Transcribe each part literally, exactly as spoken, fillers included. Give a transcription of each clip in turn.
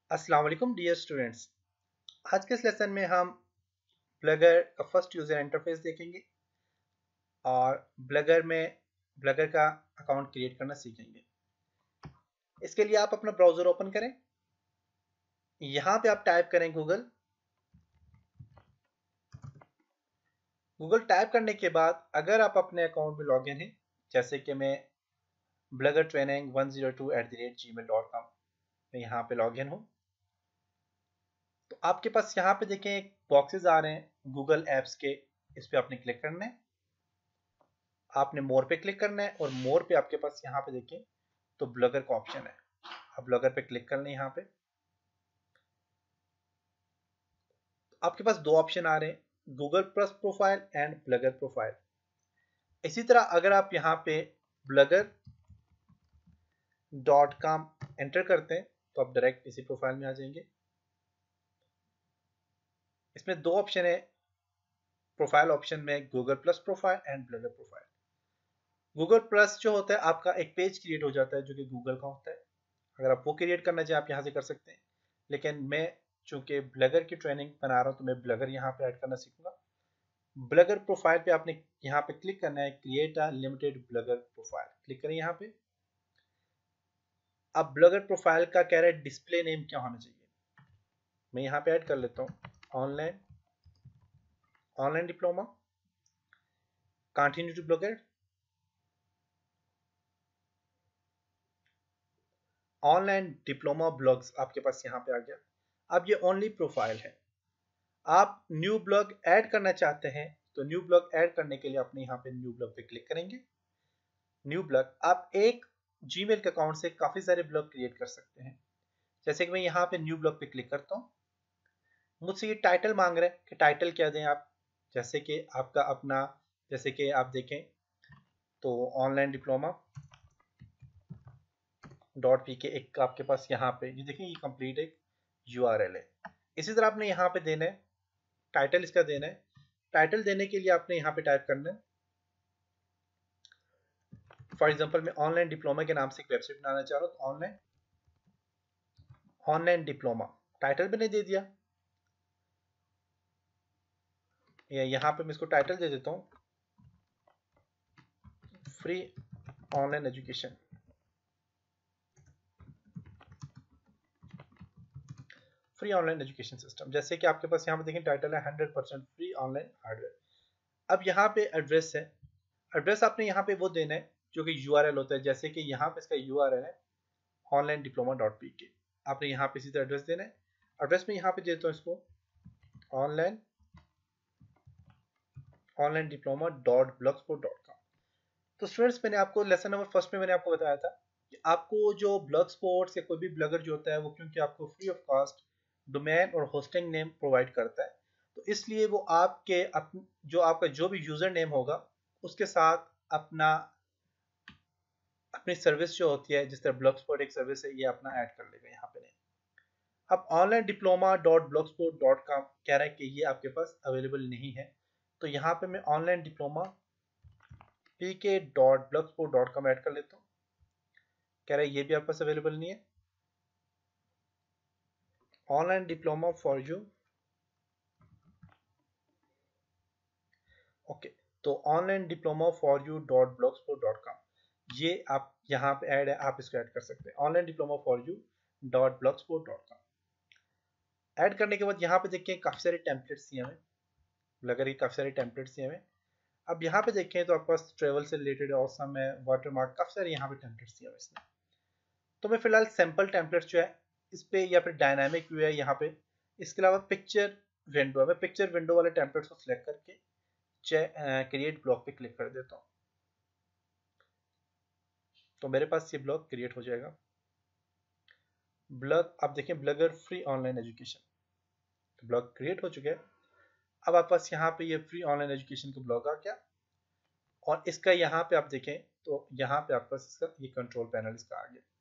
अस्सलाम वालेकुम dear students. आज के इस लेसन में हम ब्लगर का फर्स्ट यूज़र इंटरफेस देखेंगे और ब्लगर में ब्लगर का अकाउंट क्रिएट करना सीखेंगे। इसके लिए आप अपना ब्राउज़र ओपन करें। यहाँ पे आप टाइप करें गूगल। गूगल टाइप करने के बाद अगर आप अपने अकाउंट में लॉगिन हैं, जैसे कि मैं blogger training one zero two at the rate gmail dot com में यहाँ पे लॉगिन हूँ, तो आपके पास यहाँ पे देखें एक बॉक्सेस आ रहे हैं गूगल एप्स के। इस पे आपने क्लिक करना है, आपने मोर पे क्लिक करना है और मोर पे आपके पास यहाँ पे देखें तो ब्लगर का ऑप्शन है। आप ब्लगर पे क्लिक कर लें। यहाँ पे आपके पास दो ऑप्शन आ रहे हैं, Google plus profile and blogger profile. इसी तरह अगर आप यहाँ पे ब्लगर डॉट कॉम एंटर करते हैं तो आप डायरेक्ट इसी प्रोफाइल में आ जाएंगे। इसमें दो ऑप्शन है प्रोफाइल ऑप्शन में, Google plus profile and blogger profile. Google plus जो होता है आपका एक पेज क्रिएट हो जाता है जो कि गूगल का होता है। अगर आप वो क्रिएट करना चाहें आप यहाँ से कर सकते हैं, लेकिन मैं चूंकि ब्लगर की ट्रेनिंग बना रहा हूँ तो मैं ब्लगर यहाँ पे ऐड करना सीखूंगा। ब्लगर प्रोफाइल पे आपने यहाँ पे क्लिक करना है, create a limited blogger profile, click करें यहाँ पे। अब ब्लगर प्रोफाइल का कह रहा है डिस्प्ले नेम क्या होना चाहिए, मैं यहाँ पे ऐड कर लेता हूँ online online diploma continue to blogger online diploma blogs आपके पास यहाँ पे आ गया। अब ये ओनली प्रोफाइल है। आप न्यू ब्लॉग ऐड करना चाहते हैं तो न्यू ब्लॉग ऐड करने के लिए अपने यहाँ पे न्यू ब्लॉग पे क्लिक करेंगे। न्यू ब्लॉग, आप एक जीमेल के अकाउंट से काफी सारे ब्लॉग क्रिएट कर सकते हैं। जैसे कि मैं यहाँ पे न्यू ब्लॉग पे क्लिक करता हूँ, मुझसे ये टाइटल मांग रहे हैं कि टाइटल क्या दें आप। जैसे कि आपका अपना, जैसे कि आप देखें तो ऑनलाइन डिप्लोमा डॉट पी के एक आपके पास यहाँ पे ये देखें, ये कंप्लीट एक यू आर एल है। इसी तरह आपने यहाँ पे देना है टाइटल, इसका देना है। टाइटल देने के लिए आपने यहाँ पे टाइप करना है, फॉर एग्जांपल मैं ऑनलाइन डिप्लोमा के नाम से एक वेबसाइट बनाना चाह रहा हूँ, तो ऑनलाइन ऑनलाइन डिप्लोमा टाइटल मैंने दे दिया। या यहाँ पे मैं इसको टाइटल दे देता हूँ free online education. Free online education system, जैसे कि आपके पास यहाँ पे देखें टाइटल है hundred percent free online hardware. अब यहाँ पे एड्रेस है, एड्रेस आपने यहाँ पे वो देना है जो कि यूआरएल होता है। जैसे कि यहाँ पे इसका यूआरएल है ऑनलाइन डिप्लोमा डॉट पी के, आपने यहाँ पे सीधा एड्रेस देना है। एड्रेस में यहाँ पे देता हूँ इसको online online diploma dot blogspot dot com. तो स्टूडेंट्स, मैंने आपको लेसन नंबर फर्स्ट में मैंने आपको बताया था कि आपको जो ब्लॉग स्पॉट्स या कोई भी ब्लॉगर जो होता है वो क्योंकि आपको फ्री ऑफ कॉस्ट डोमेन और होस्टिंग नेम प्रोवाइड करता है, तो इसलिए वो आपके अप, जो आपका जो भी यूजर नेम होगा उसके साथ अपना अपनी सर्विस जो होती है, जिस तरह ब्लॉग स्पॉट एक सर्विस है, ये अपना ऐड कर लेगा यहाँ पे नहीं। अब online diploma dot blogspot dot com कह रहा है कि ये आपके पास अवेलेबल नहीं है, तो यहाँ पे मैं online diploma P K dot blogspot dot com add कर लेता हूँ। कह रहा है ये भी आपके पास अवेलेबल नहीं है। Online diploma for you, okay, तो online diploma for you dot blogspot dot com ये आप यहाँ पे ऐड है, आप इसको ऐड कर सकते हैं online diploma for you dot blogspot dot com. Add करने के बाद यहाँ पे देखिए काफी सारे टेम्पलेट्स दिए हमें, लग रही काफी सारे टेम्पलेट्स दिए हमें। अब यहाँ पे देखें तो आपके पास ट्रेवल से रिलेटेड ऑसम है, वाटरमार्क, काफी सारे यहाँ पे टेम्पलेट्स दिए हमें इसने। तो मैं फिलहाल सैंपल टेम्पलेट्स जो है इस पे, या फिर डायनामिक व्यू है यहाँ पे, इसके अलावा पिक्चर विंडो है, मैं पिक्चर विंडो वाले टेम्पलेट्स को सिलेक्ट करके क्रिएट ब्लॉग पे क्लिक कर देता हूँ, तो मेरे पास ये ब्लॉग क्रिएट हो जाएगा। ब्लॉग आप देखें ब्लगर फ्री ऑनलाइन एजुकेशन, तो ब्लॉग क्रिएट हो चुका है। अब आपके पास यहाँ पे ये फ्री ऑनलाइन एजुकेशन का ब्लॉग आ गया और इसका यहाँ पे आप देखें तो यहाँ पे आपके पास इसका ये कंट्रोल पैनल इसका आ गया।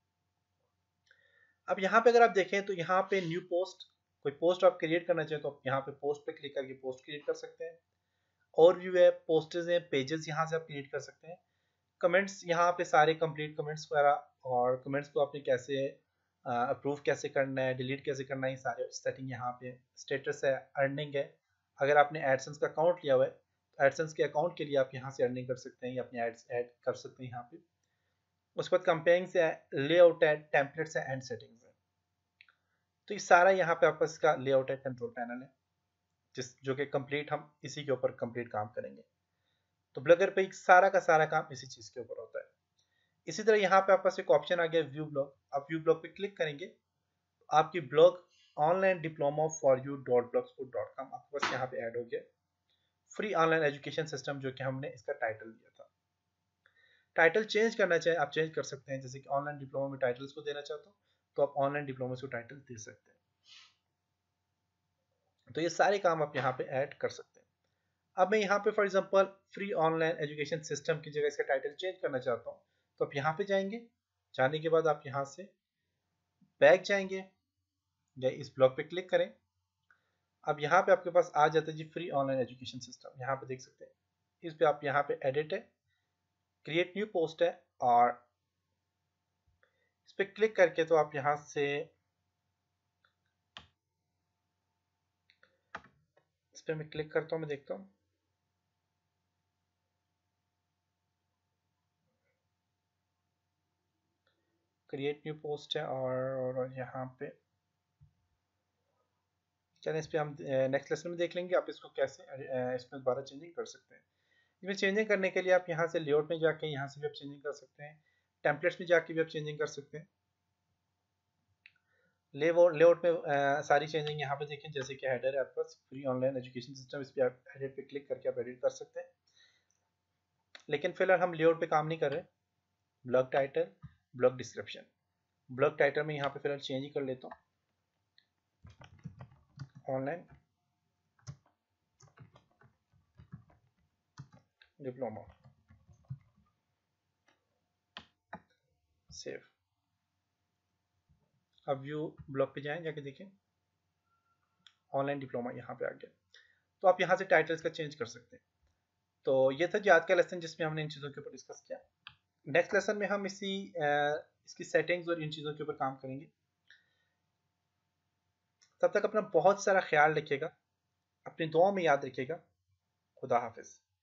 अब यहाँ पे अगर आप देखें तो यहाँ पे न्यू पोस्ट, कोई पोस्ट आप क्रिएट करना चाहें तो आप यहाँ पे पोस्ट पे क्लिक करके पोस्ट क्रिएट कर सकते हैं। और व्यू है, पोस्टर्स हैं, पेजेस यहाँ से आप क्रिएट कर सकते हैं। कमेंट्स यहाँ पे सारे कंप्लीट कमेंट्स वगैरह, और कमेंट्स को आपने कैसे अप्रूव कैसे करना है, डिलीट कैसे करना है, ये सारे सेटिंग यहाँ पे। स्टेटस है, अर्निंग है, अगर आपने एडसेंस का अकाउंट लिया हुआ है तो एडसेंस के अकाउंट के लिए आप यहाँ से अर्निंग कर सकते हैं या अपने एड्स ऐड कर सकते हैं यहाँ पे। उसके बाद कंपेयरिंग से लेआउट है, टेम्पलेट्स है, एंड सेटिंग्स है। तो ये सारा यहाँ पे आपका इसका लेआउट है, कंट्रोल पैनल है, जिस जो कि कंप्लीट हम इसी के ऊपर कंप्लीट काम करेंगे। तो ब्लॉगर पे सारा का सारा काम इसी चीज़ के ऊपर होता है। इसी तरह यहाँ पे आपके पास एक ऑप्शन आ गया व्यू ब्लॉग। आप व्यू ब्लॉग पे क्लिक करेंगे, आपकी blog online diploma for you dot blogspot dot com आपके पास यहाँ पे ऐड हो गया। फ्री ऑनलाइन एजुकेशन सिस्टम, जो कि हमने इसका टाइटल दिया था। टाइटल चेंज करना चाहे आप चेंज कर सकते हैं, जैसे कि ऑनलाइन डिप्लोमा में टाइटल्स को देना चाहते हो तो आप ऑनलाइन डिप्लोमा को टाइटल दे सकते हैं। तो ये सारे काम आप यहाँ पे ऐड कर सकते हैं। अब मैं यहाँ पे for example free online education system की जगह इसका टाइटल चेंज करना चाहता हूँ, तो आप यहाँ पे जाएंगे। जाने के बाद आप यहाँ से बैक जाएंगे या इस ब्लॉग पे क्लिक करें। अब यहाँ पे आपके पास आ जाता है जी फ्री ऑनलाइन एजुकेशन सिस्टम। यहाँ पे देख सकते हैं, इस पे आप यहाँ पे एडिट है, क्रिएट न्यू पोस्ट है, और इस पे क्लिक करके तो आप यहाँ से इस पे मैं क्लिक करता हूँ, मैं देखता हूँ। क्रिएट न्यू पोस्ट है, और, और यहाँ पे चलें इस पे हम नेक्स्ट लेसन में देख लेंगे आप इसको कैसे इसमें दोबारा चेंजिंग कर सकते हैं। इसमें चेंजिंग करने के लिए आप यहाँ से लेआउट में जाके यहाँ से भी आप चेंजिंग कर सकते हैं, टेम्पलेट्स में जाके भी आप चेंजिंग कर सकते हैं। लेआउट लेआउट में आ, सारी चेंजिंग यहाँ पे देखें, जैसे कि हेडर है आपके पास फ्री ऑनलाइन एजुकेशन सिस्टम, इस पर आप एडिट पे क्लिक करके आप एडिट कर सकते हैं। लेकिन फिलहाल हम लेआउट पे काम नहीं कर रहे। Blog title, blog description, blog title में यहाँ पे फिलहाल चेंज ही कर लेता हूँ, ऑनलाइन डिप्लोमा, सेव। अब व्यू ब्लॉग पे जाएं, जाके देखें ऑनलाइन डिप्लोमा यहाँ पे आ गया। तो आप यहाँ से टाइटल्स का चेंज कर सकते हैं। तो ये था जी आज का लेसन, जिसमें हमने इन चीज़ों के ऊपर डिस्कस किया। नेक्स्ट लेसन में हम इसी आ, इसकी सेटिंग्स और इन चीज़ों के ऊपर काम करेंगे। तब तक अपना बहुत सारा ख्याल रखिएगा, अपनी दुआ में याद रखिएगा। खुदा हाफिज़।